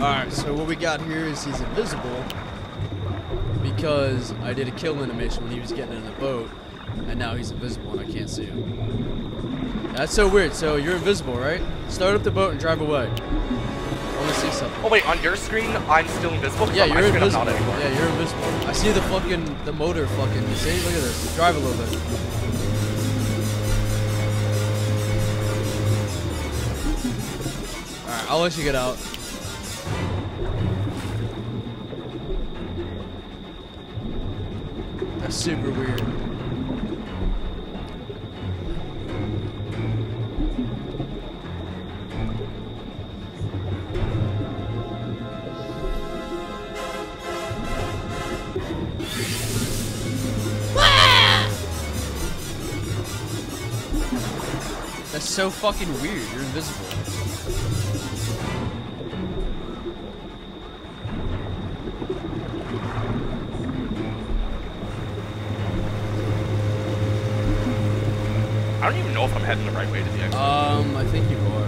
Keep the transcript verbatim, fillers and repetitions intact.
Alright, so what we got here is he's invisible because I did a kill animation when he was getting in the boat, and now he's invisible and I can't see him. That's so weird. So you're invisible, right? Start up the boat and drive away. I want to see something. Oh wait, on your screen, I'm still invisible? Yeah, you're on my invisible. Screen, I'm not anymore. Yeah, you're invisible. I see the fucking, the motor fucking, you see? Look at this. Drive a little bit. Alright, I'll let you get out. That's super weird. That's so fucking weird. You're invisible. I don't even know if I'm heading the right way to the exit. Um, I think you are.